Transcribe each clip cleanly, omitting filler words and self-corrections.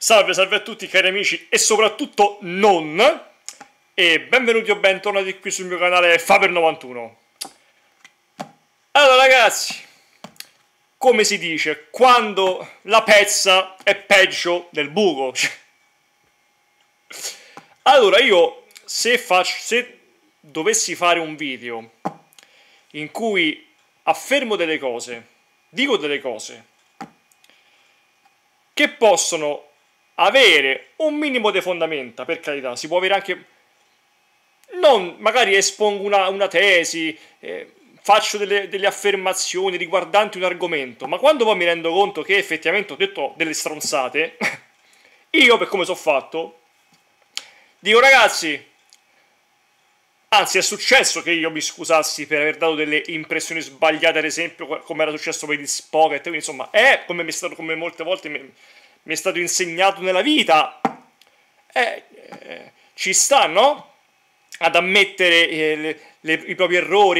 Salve, salve a tutti cari amici e soprattutto non. E benvenuti o bentornati qui sul mio canale Faber91. Allora ragazzi, come si dice, quando la pezza è peggio del buco. Allora io, se dovessi fare un video in cui affermo delle cose, dico delle cose che possono avere un minimo di fondamenta, per carità, si può avere anche, non, magari espongo una tesi, faccio delle affermazioni riguardanti un argomento, ma quando poi mi rendo conto che effettivamente ho detto delle stronzate, io per come sono fatto, dico ragazzi, anzi è successo che io mi scusassi per aver dato delle impressioni sbagliate, ad esempio come era successo per gli Spocket, quindi insomma è come molte volte mi è stato insegnato nella vita, ci sta, no? Ad ammettere i propri errori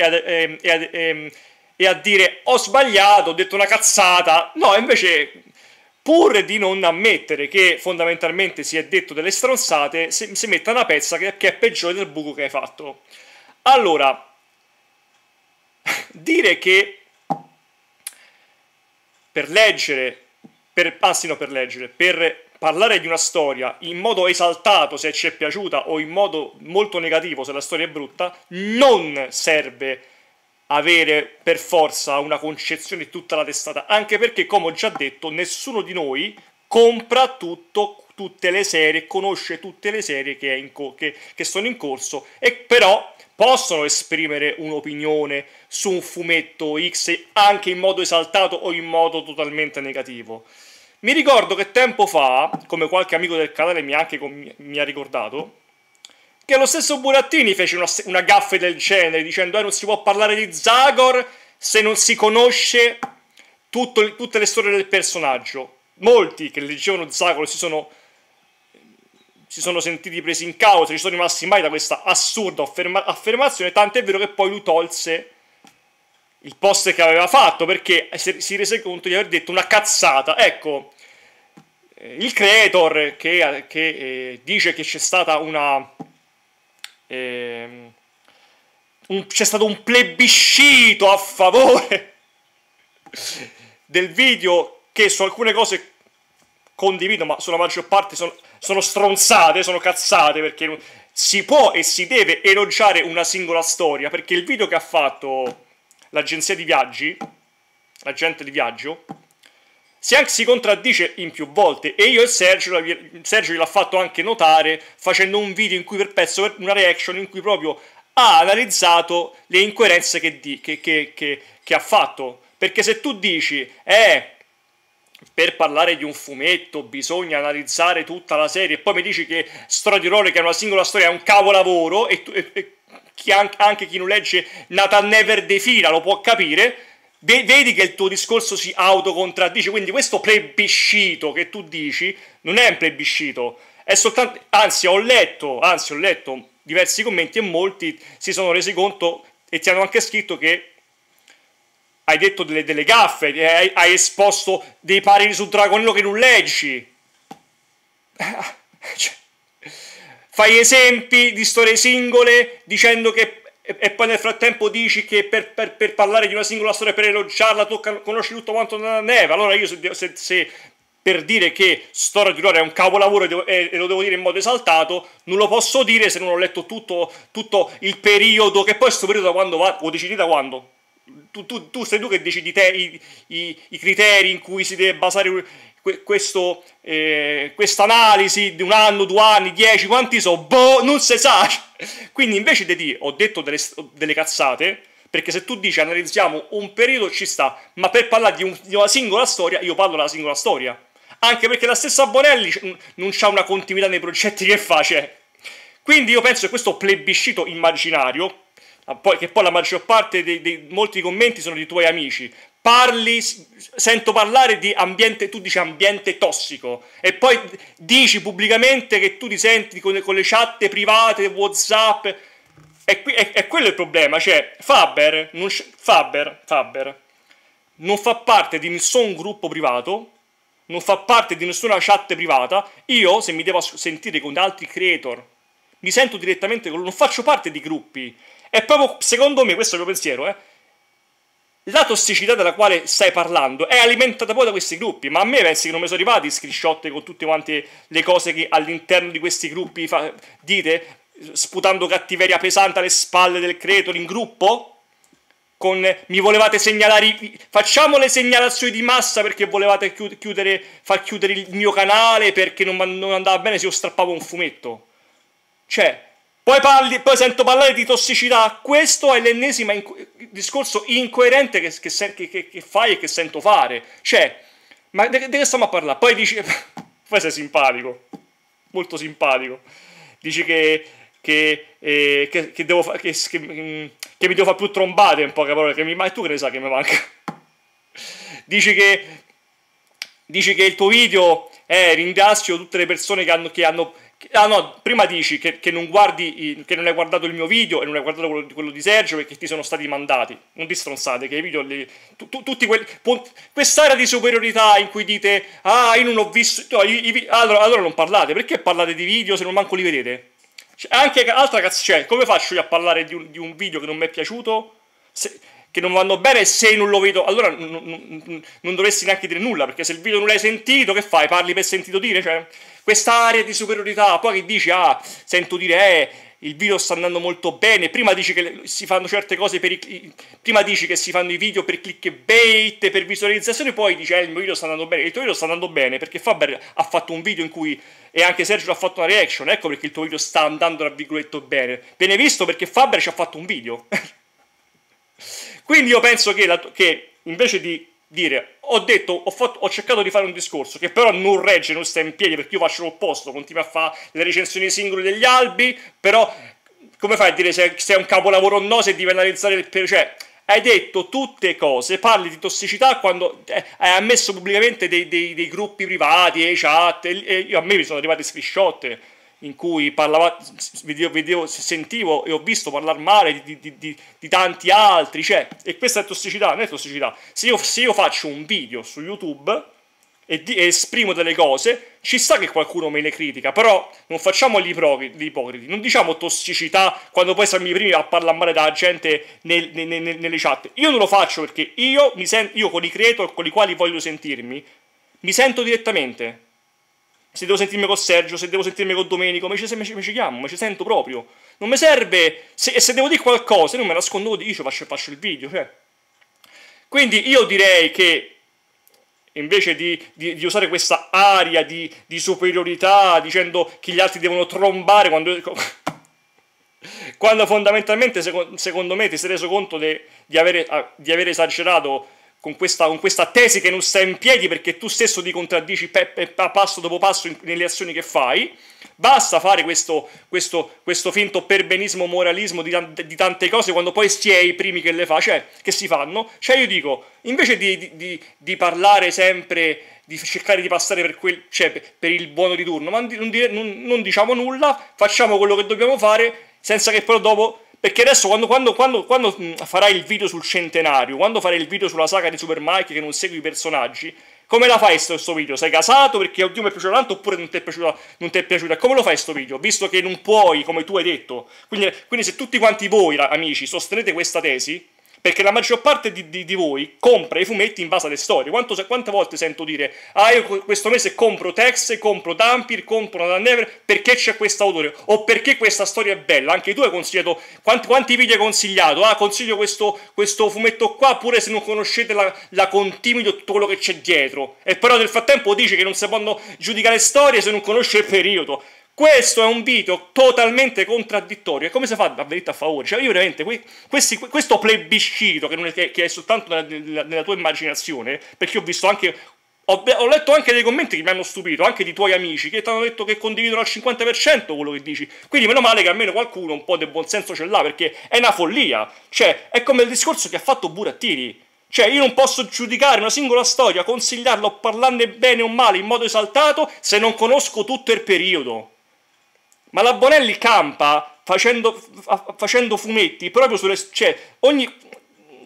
e a dire ho sbagliato, ho detto una cazzata. No, invece, pur di non ammettere che fondamentalmente si è detto delle stronzate, si mette una pezza che è peggiore del buco che hai fatto. Allora, dire che per parlare di una storia in modo esaltato se ci è piaciuta o in modo molto negativo se la storia è brutta, non serve avere per forza una concezione di tutta la testata, anche perché, come ho già detto, nessuno di noi compra tutte le serie, conosce tutte le serie che sono in corso, e però possono esprimere un'opinione su un fumetto X anche in modo esaltato o in modo totalmente negativo. Mi ricordo che tempo fa, come qualche amico del canale mi ha ricordato, che lo stesso Burattini fece una gaffe del genere, dicendo non si può parlare di Zagor se non si conosce tutte le storie del personaggio. Molti che leggevano Zagor si sono sentiti presi in causa, ci sono rimasti mai da questa assurda affermazione, tant'è vero che poi lui tolse il post che aveva fatto perché si rese conto di aver detto una cazzata. Ecco, il creator che dice che c'è stata c'è stato un plebiscito a favore del video, che su alcune cose condivido, ma sulla maggior parte sono stronzate, sono cazzate, perché si può e si deve elogiare una singola storia, perché il video che ha fatto l'agenzia di viaggi, l'agente di viaggio, si contraddice in più volte, e io e Sergio gliel'ha fatto anche notare facendo un video in cui una reaction in cui proprio ha analizzato le incoerenze che ha fatto. Perché se tu dici per parlare di un fumetto bisogna analizzare tutta la serie, e poi mi dici che Storia di Rory, che è una singola storia, è un capolavoro, e anche chi non legge Nathan Never defila lo può capire, vedi che il tuo discorso si autocontraddice. Quindi questo plebiscito che tu dici non è un plebiscito, è soltanto, anzi ho letto diversi commenti e molti si sono resi conto e ti hanno anche scritto che hai detto delle gaffe, hai esposto dei pareri su Dragonello che non leggi. Cioè, fai esempi di storie singole dicendo che, e poi nel frattempo dici che per parlare di una singola storia, per elogiarla, tu conosci tutto quanto nella neve. Allora io se per dire che Storia di Rory è un capolavoro e lo devo dire in modo esaltato, non lo posso dire se non ho letto tutto il periodo, che poi questo periodo da quando va, o decidi da quando? Tu sei tu che decidi i criteri in cui si deve basare questa analisi di un anno, 2 anni, 10, quanti so? Boh, non si sa. Quindi invece di dire ho detto delle cazzate, perché se tu dici analizziamo un periodo ci sta, ma per parlare di una singola storia io parlo della singola storia, anche perché la stessa Bonelli non c'ha una continuità nei progetti che fa, cioè. Quindi io penso che questo plebiscito immaginario, che poi la maggior parte dei molti commenti sono di tuoi amici, sento parlare di ambiente, tu dici ambiente tossico, e poi dici pubblicamente che tu ti senti con le chat private, WhatsApp, è quello il problema. Cioè Faber non fa parte di nessun gruppo privato, non fa parte di nessuna chat privata. Io, se mi devo sentire con altri creator, mi sento direttamente con loro, non faccio parte di gruppi. È proprio, secondo me, questo è il mio pensiero, la tossicità della quale stai parlando è alimentata poi da questi gruppi, ma a me pensi che non mi sono arrivati screenshot con tutte quante le cose che all'interno di questi gruppi dite, sputando cattiveria pesante alle spalle del creator in gruppo? Mi volevate segnalare, facciamo le segnalazioni di massa perché volevate far chiudere il mio canale perché non andava bene se io strappavo un fumetto. Cioè, poi sento parlare di tossicità. Questo è l'ennesimo discorso incoerente che fai e che sento fare. Cioè, ma di che stiamo a parlare? Poi dici, poi sei simpatico, molto simpatico. Dici che devo che mi devo fare più trombate, in poche parole, ma tu che ne sai che mi manca? Dici che il tuo video ringrazio tutte le persone che hanno no, prima dici che non hai guardato il mio video e non hai guardato quello di Sergio perché ti sono stati mandati. Non ti stronzate, che i video tutti quelli, quest'area di superiorità in cui dite io non ho visto, no, allora non parlate, perché parlate di video se non manco li vedete? Anche altra cazzo, cioè, come faccio io a parlare di un video che non mi è piaciuto, che non vanno bene, se non lo vedo? Allora non dovresti neanche dire nulla, perché se il video non l'hai sentito, che fai? Parli per sentito dire? Cioè, quest'area di superiorità, poi che dici, sento dire, il video sta andando molto bene, prima dici che si fanno certe cose prima dici che si fanno i video per clickbait, per visualizzazione, poi dici, il mio video sta andando bene, il tuo video sta andando bene, perché Faber ha fatto un video in cui, e anche Sergio ha fatto una reaction, ecco perché il tuo video sta andando, tra virgolette, bene. Bene visto perché Faber ci ha fatto un video. Quindi io penso che invece di dire, ho cercato di fare un discorso che però non regge, non sta in piedi, perché io faccio l'opposto, continuo a fare le recensioni singole degli albi, però come fai a dire se è un capolavoro o no, se devi analizzare cioè, hai detto tutte cose, parli di tossicità quando hai ammesso pubblicamente dei gruppi privati, chat, a me mi sono arrivati screenshot in cui sentivo e ho visto parlare male di tanti altri, cioè, e questa è tossicità, non è tossicità. Se io faccio un video su YouTube e esprimo delle cose, ci sta che qualcuno me le critica, però non facciamo gli ipocriti, non diciamo tossicità quando poi siamo i primi a parlare male della gente nelle chat. Io non lo faccio perché io con i creator con i quali voglio sentirmi, mi sento direttamente. Se devo sentirmi con Sergio, se devo sentirmi con Domenico, mi ci chiamo, mi ci sento proprio. Non mi serve, se devo dire qualcosa, non me nascondo, io faccio il video, cioè. Quindi io direi che invece di usare questa aria di superiorità, dicendo che gli altri devono trombare quando fondamentalmente, secondo me, ti sei reso conto di aver esagerato con questa tesi che non sta in piedi perché tu stesso ti contraddici passo dopo passo nelle azioni che fai. Basta fare questo finto perbenismo, moralismo di tante cose quando poi si è i primi che le fa, cioè che si fanno. Cioè io dico, invece di parlare sempre, di cercare di passare per il buono di turno, ma non diciamo nulla, facciamo quello che dobbiamo fare senza che però dopo... Perché adesso quando farai il video sul centenario, quando farai il video sulla saga di Super Mike che non segui i personaggi, come la fai sto video? Sei casato perché oddio mi è piaciuto tanto oppure non ti è piaciuta? Come lo fai sto video? Visto che non puoi, come tu hai detto. Quindi se tutti quanti voi, amici, sostenete questa tesi, perché la maggior parte di voi compra i fumetti in base alle storie. Quante volte sento dire io questo mese compro Tex, compro Dampir, compro Nathan Never perché c'è quest'autore o perché questa storia è bella. Anche tu hai consigliato quanti video hai consigliato? Consiglio questo fumetto qua pure se non conoscete la continuity o tutto quello che c'è dietro, e però nel frattempo dice che non si possono giudicare storie se non conosce il periodo. Questo è un video totalmente contraddittorio. E come si fa a venire a favore? Cioè, io veramente, questo plebiscito, che è soltanto nella tua immaginazione, perché ho visto anche, ho letto anche dei commenti che mi hanno stupito, anche di tuoi amici, che ti hanno detto che condividono al 50% quello che dici. Quindi meno male che almeno qualcuno un po' di buonsenso ce l'ha, perché è una follia. Cioè, è come il discorso che ha fatto Burattini. Cioè, io non posso giudicare una singola storia, consigliarla o parlarne bene o male in modo esaltato se non conosco tutto il periodo. Ma la Bonelli campa facendo fumetti proprio sulle... Cioè,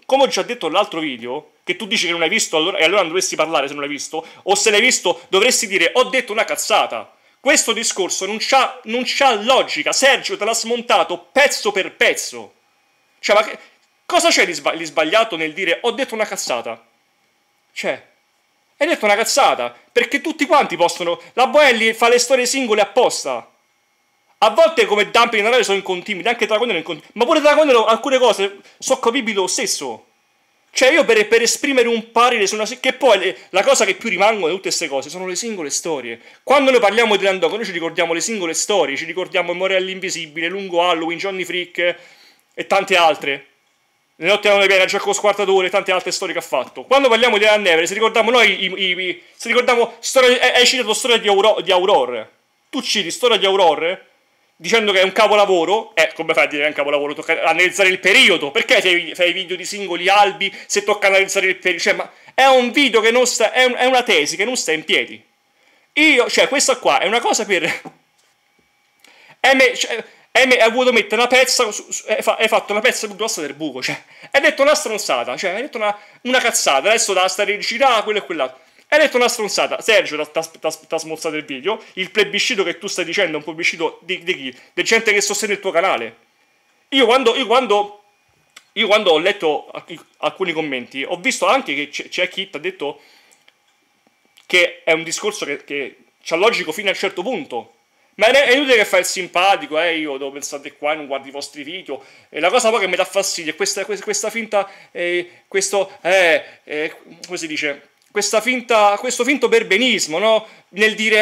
come ho già detto nell'altro video, che tu dici che non hai visto, allora, e allora non dovresti parlare se non l'hai visto, o se l'hai visto dovresti dire ho detto una cazzata. Questo discorso non c'ha logica. Sergio te l'ha smontato pezzo per pezzo. Cioè, ma cosa c'è di sbagliato nel dire ho detto una cazzata? Cioè, hai detto una cazzata, perché tutti quanti possono... La Boelli fa le storie singole apposta. A volte come dumping in sono incontimidi, anche Dragoniero è incontimidi. Ma pure Dragoniero alcune cose sono capibili lo stesso. Cioè io per esprimere un parere su una... Che poi la cosa che più rimangono di tutte queste cose sono le singole storie. Quando noi parliamo di Randoco, noi ci ricordiamo le singole storie, ci ricordiamo Memoriale all'Invisibile, Lungo Halloween, Johnny Freak e tante altre. Le notti erano le piene, Giacomo Squartatore e tante altre storie che ha fatto. Quando parliamo di Annevere, se ricordiamo noi, se ricordiamo hai citato storia di Aurore. Tu citi storia di Aurore dicendo che è un capolavoro. Come fai a dire che è un capolavoro? Tocca analizzare il periodo. Perché fai video di singoli albi se tocca analizzare il periodo? Cioè, ma è un video che non sta, è una tesi che non sta in piedi. Cioè, questa qua è una cosa per... hai voluto mettere una pezza, hai fatto una pezza più grossa del buco, cioè, hai detto una stronzata, cioè, hai detto una cazzata, adesso da stare a girare quello e quell'altro. Hai detto una stronzata, Sergio t'ha smozzato il video, il plebiscito che tu stai dicendo è un plebiscito di chi? Di gente che sostiene il tuo canale. Io quando ho letto alcuni commenti, ho visto anche che c'è chi ti ha detto che è un discorso che c'ha logico fino a un certo punto. Ma è inutile che fai il simpatico, io devo pensare qua e non guardi i vostri video. E la cosa poi che mi dà fastidio è questa finta, come si dice? Questo finto perbenismo, no? Nel dire,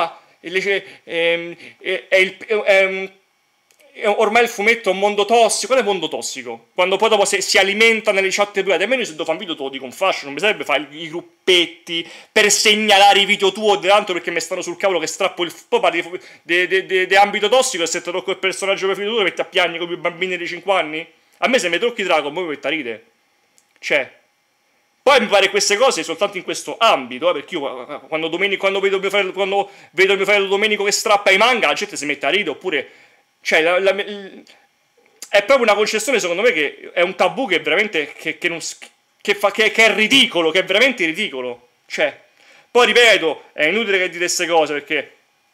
ormai il fumetto è un mondo tossico. Qual è il mondo tossico? Quando poi dopo si alimenta nelle chat private. A me se devo fare un video te lo dico in fascia, non mi serve fare i gruppetti per segnalare i video tuoi tanto perché mi stanno sul cavolo che strappo il... Poi parli di ambito tossico e se ti tocco il personaggio preferito tu metti a piangere come i bambini di 5 anni? A me se mi tocchi Dragon poi mi metti a ridere. Cioè... Poi mi pare che queste cose soltanto in questo ambito, perché io quando vedo mio fratello Domenico che strappa i manga, la gente si mette a ridere, oppure... Cioè, è proprio una concessione, secondo me, che è un tabù che veramente che è ridicolo, che è veramente ridicolo. Cioè, poi ripeto, è inutile che dite queste cose, perché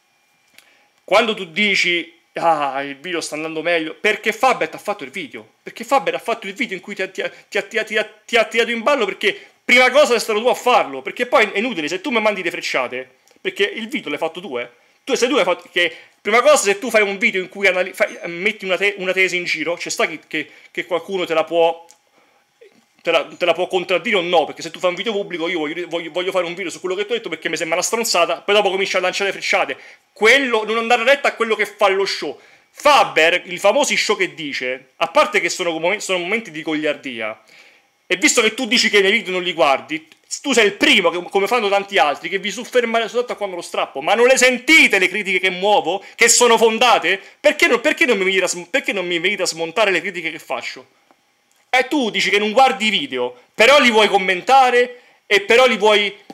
quando tu dici il video sta andando meglio, perché Faber ha fatto il video. Perché Faber ha fatto il video in cui ti ha tirato in ballo, perché prima cosa sei stato tu a farlo. Perché poi è inutile, se tu mi mandi le frecciate, perché il video l'hai fatto tu, se tu hai fatto... Che, prima cosa, se tu fai un video in cui metti una tesi in giro, c'è sta che qualcuno te la può contraddire o no, perché se tu fai un video pubblico io voglio fare un video su quello che ti ho detto perché mi sembra una stronzata, poi dopo cominci a lanciare frecciate. Quello, non andare retta a quello che fa lo show. Faber, i famosi show che dice, a parte che sono momenti di goliardia, e visto che tu dici che i miei video non li guardi, tu sei il primo, come fanno tanti altri, che vi soffermate soltanto a quando lo strappo. Ma non le sentite le critiche che muovo? Che sono fondate? Perché non mi venite a smontare le critiche che faccio? E tu dici che non guardi i video, però li vuoi commentare e però li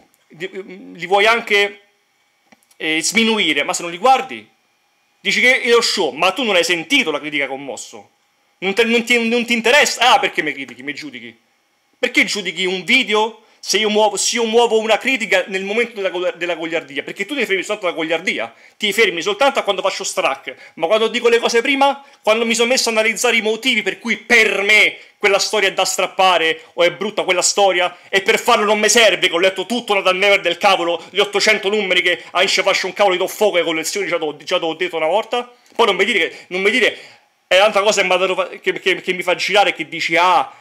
vuoi anche sminuire. Ma se non li guardi, dici che è lo show, ma tu non hai sentito la critica che ho mosso. Non ti interessa? Perché mi critichi, mi giudichi? Perché giudichi un video se io muovo una critica nel momento della goliardia? Perché tu ti fermi soltanto alla goliardia, ti fermi soltanto a quando faccio strack, ma quando dico le cose prima, quando mi sono messo a analizzare i motivi per cui per me quella storia è da strappare o è brutta quella storia, e per farlo non mi serve che ho letto tutto Nathan Never del cavolo, gli 800 numeri che a Ince faccio un cavolo di do fuoco e collezioni già te l'ho detto una volta. Poi non mi dire è un'altra cosa che mi fa girare, che dici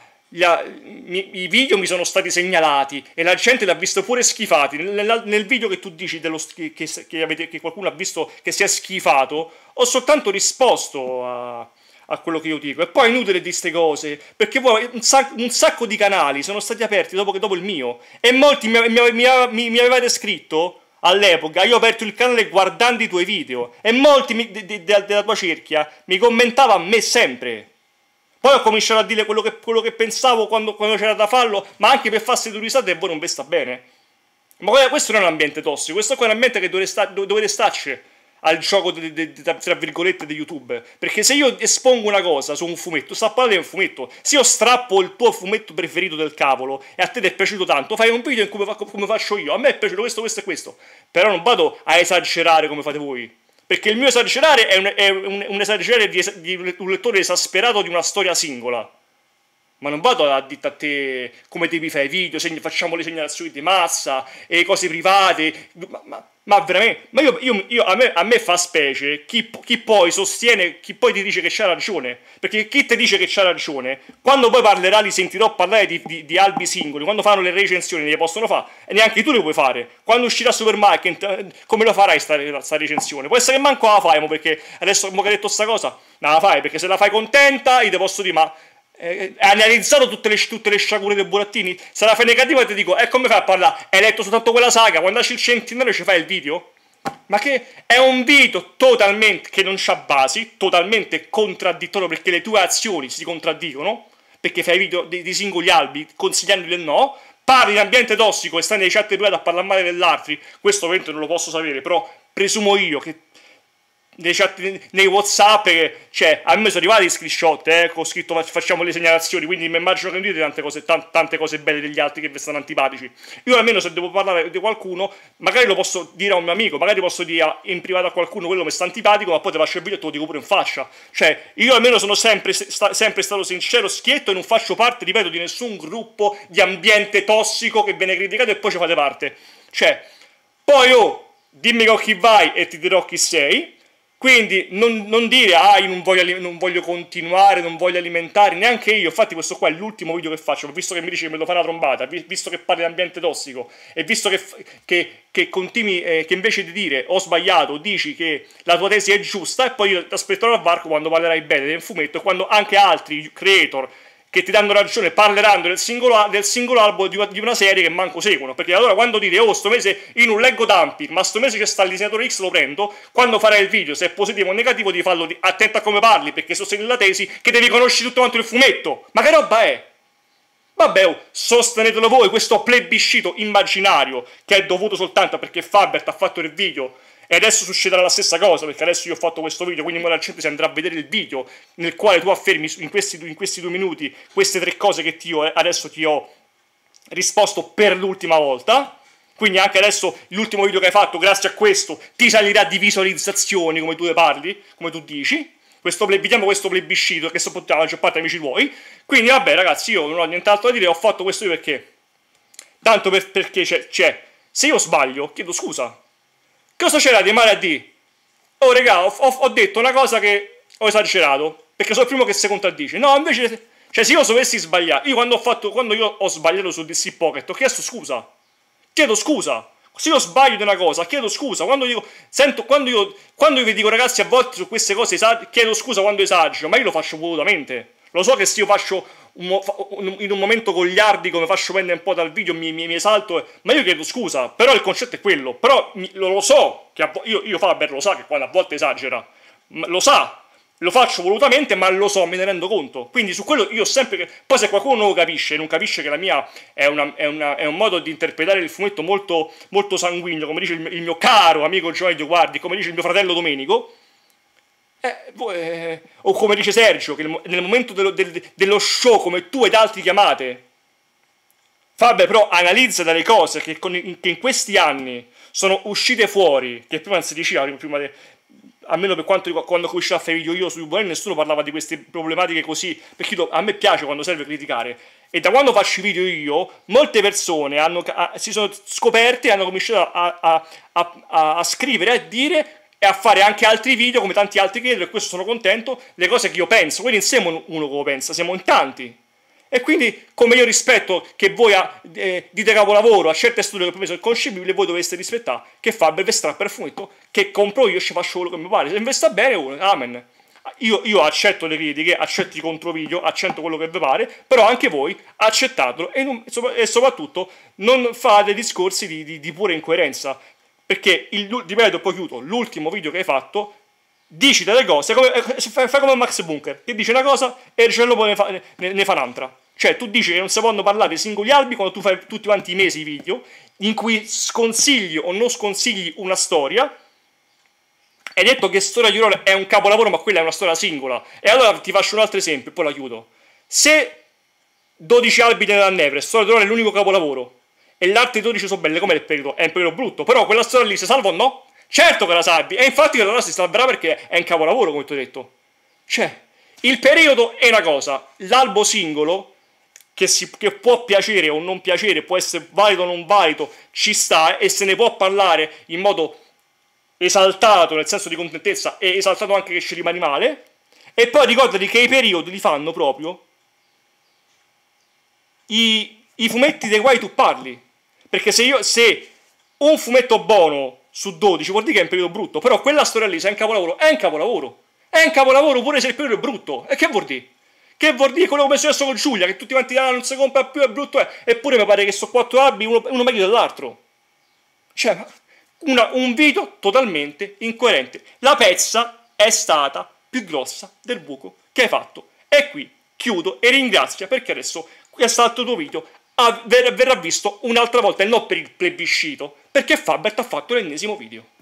i video mi sono stati segnalati e la gente li ha visto pure schifati. Nel video che tu dici che qualcuno ha visto che si è schifato, ho soltanto risposto a quello che io dico. E poi è inutile di queste cose, perché poi un sacco di canali sono stati aperti dopo il mio, e molti mi avevate scritto all'epoca. Io ho aperto il canale guardando i tuoi video e molti della tua cerchia mi commentavano a me sempre. Poi ho cominciato a dire quello che pensavo quando c'era da farlo, ma anche per farsi due risate, e voi non vi sta bene. Ma questo non è un ambiente tossico, questo qua è un ambiente che dovete starci. al gioco tra virgolette di YouTube. Perché se io espongo una cosa su un fumetto, sta a parlare di un fumetto. Se io strappo il tuo fumetto preferito del cavolo e a te ti è piaciuto tanto, fai un video in cui come faccio io. A me è piaciuto questo, questo e questo. Però non vado a esagerare come fate voi. Perché il mio esagerare è un esagerare di un lettore esasperato di una storia singola. Ma non vado a dire a te come devi fare i video, facciamo le segnalazioni di massa, e cose private. Ma veramente, ma a me fa specie chi poi sostiene, chi poi ti dice che c'ha ragione. Perché chi ti dice che c'ha ragione, quando poi parlerà, li sentirò parlare di albi singoli, quando fanno le recensioni, le possono fare, e neanche tu le puoi fare. Quando uscirà Supermarket, come lo farai sta recensione? Può essere che manco la fai, perché adesso che hai detto sta cosa, non la fai, perché se la fai contenta, io ti posso dire, ma... hai analizzato tutte le sciagure dei burattini? Se la fai negativa ti dico, e come fai a parlare? Hai letto soltanto quella saga? Quando esce il centenario ci fai il video? Ma che è un video totalmente che non c'ha basi, totalmente contraddittorio, perché le tue azioni si contraddicono, perché fai video di singoli albi consigliandoli o no, parli di ambiente tossico e stai nei chat privati a parlare male dell'altro. Questo ovviamente non lo posso sapere, però presumo io che nei chat, nei WhatsApp, cioè a me sono arrivati gli screenshot con scritto facciamo le segnalazioni, quindi mi immagino che non dite tante cose belle degli altri che vi stanno antipatici. Io almeno se devo parlare di qualcuno, magari lo posso dire a un mio amico, magari posso dire in privato a qualcuno quello mi sta antipatico, ma poi ti lascio il video e te lo dico pure in faccia. Cioè io almeno sono sempre stato sincero, schietto, e non faccio parte, ripeto, di nessun gruppo di ambiente tossico che viene criticato e poi ci fate parte. Cioè, poi dimmi con chi vai e ti dirò chi sei. Quindi non dire, io non voglio continuare, non voglio alimentare, neanche io. Infatti questo qua è l'ultimo video che faccio, visto che mi dici che me lo fa una trombata, visto che parli di ambiente tossico, e visto che continui, che invece di dire ho sbagliato, dici che la tua tesi è giusta, e poi io ti aspetterò al varco quando parlerai bene del fumetto, e quando anche altri creator che ti danno ragione parleranno del singolo albo di una serie che manco seguono. Perché allora quando dite sto mese io non leggo Dumping, ma sto mese c'è sta il disegnatore X, lo prendo, quando farai il video, se è positivo o negativo, devi farlo attento a come parli, perché sosteni la tesi che devi conoscere tutto quanto il fumetto. Ma che roba è? Vabbè, sostenetelo voi, questo plebiscito immaginario che è dovuto soltanto perché Fabert ha fatto il video. E adesso succederà la stessa cosa, perché adesso io ho fatto questo video, quindi ora la gente si andrà a vedere il video nel quale tu affermi in questi 2 minuti queste 3 cose che adesso ti ho risposto per l'ultima volta. Quindi anche adesso l'ultimo video che hai fatto, grazie a questo, ti salirà di visualizzazioni, come tu ne parli, come tu dici. Vediamo questo plebiscito, che sono la maggior parte amici tuoi. Quindi vabbè ragazzi, io non ho nient'altro da dire, ho fatto questo video perché... Tanto perché c'è... Se io sbaglio, chiedo scusa. Cosa c'era di male a dire? Oh regà, ho detto una cosa che ho esagerato, perché sono il primo che si contraddice. No, invece, cioè se io dovessi sbagliare, io quando io ho sbagliato su DC Pocket, ho chiesto scusa. Chiedo scusa. Se io sbaglio di una cosa, chiedo scusa. Quando io vi dico ragazzi, a volte su queste cose chiedo scusa quando esagero, ma io lo faccio volutamente. Lo so che se io faccio in un momento gogliardi, come faccio prendere un po' dal video, mi esalto, ma io chiedo scusa. Però il concetto è quello. Però lo so, che io Faber lo sa che quando a volte esagera. Lo sa. Lo faccio volutamente, ma lo so, me ne rendo conto. Quindi su quello io sempre... Poi se qualcuno non lo capisce, non capisce che la mia è un modo di interpretare il fumetto molto, molto sanguigno, come dice il mio caro amico Giovanni Guardi, come dice il mio fratello Domenico, o come dice Sergio, che nel momento dello show, come tu ed altri chiamate, Faber però analizza delle cose che in questi anni sono uscite fuori, che prima non si diceva, almeno per quando cominciavo a fare video io su YouTube, nessuno parlava di queste problematiche così, perché a me piace quando serve criticare, e da quando faccio i video io, molte persone si sono scoperte e hanno cominciato a scrivere, a dire e a fare anche altri video come tanti altri creator, e questo sono contento, le cose che io penso. Quindi non siamo uno che lo pensa, siamo in tanti. E quindi, come io rispetto che voi dite capolavoro a certe storie che per me sono inconcepibili, voi dovreste rispettare che Faber vi strappa il fumetto, che compro io e ci faccio quello che mi pare. Se mi sta bene, amen. Io accetto le critiche, accetto i controvideo, accetto quello che vi pare, però anche voi accettatelo e soprattutto non fate discorsi di pura incoerenza. Perché, ripeto, poi chiudo, l'ultimo video che hai fatto, dici delle cose, fai come Max Bunker, che dice una cosa e il cielo poi ne fa un'altra. Cioè, tu dici che non si possono parlare di singoli albi quando tu fai tutti quanti i mesi i video, in cui sconsigli o non sconsigli una storia, hai detto che Storia di Aurora è un capolavoro, ma quella è una storia singola. E allora ti faccio un altro esempio, e poi la chiudo. Se 12 albi dell'Annevere, Storia di Aurora è l'unico capolavoro, e le altre 12 sono belle, come è il periodo? È un periodo brutto, però quella storia lì si salva o no? Certo che la salvi, e infatti allora si salverà perché è un capolavoro, come ti ho detto. Cioè, il periodo è una cosa, l'albo singolo, che può piacere o non piacere, può essere valido o non valido, ci sta e se ne può parlare in modo esaltato, nel senso di contentezza, e esaltato anche che ci rimani male. E poi ricordati che i periodi li fanno proprio i fumetti dei quali tu parli. Perché se un fumetto buono su 12 vuol dire che è un periodo brutto, però quella storia lì, se è un capolavoro, è un capolavoro. È un capolavoro pure se il periodo è brutto. E che vuol dire? Che vuol dire quello che è successo con Giulia, che tutti quanti non si compra più, è brutto, eppure mi pare che sono 4 albi, uno meglio dell'altro. Cioè, un video totalmente incoerente. La pezza è stata più grossa del buco che hai fatto. E qui chiudo e ringrazio perché adesso questo tuo video verrà visto un'altra volta e non per il plebiscito, perché Fabert ha fatto l'ennesimo video.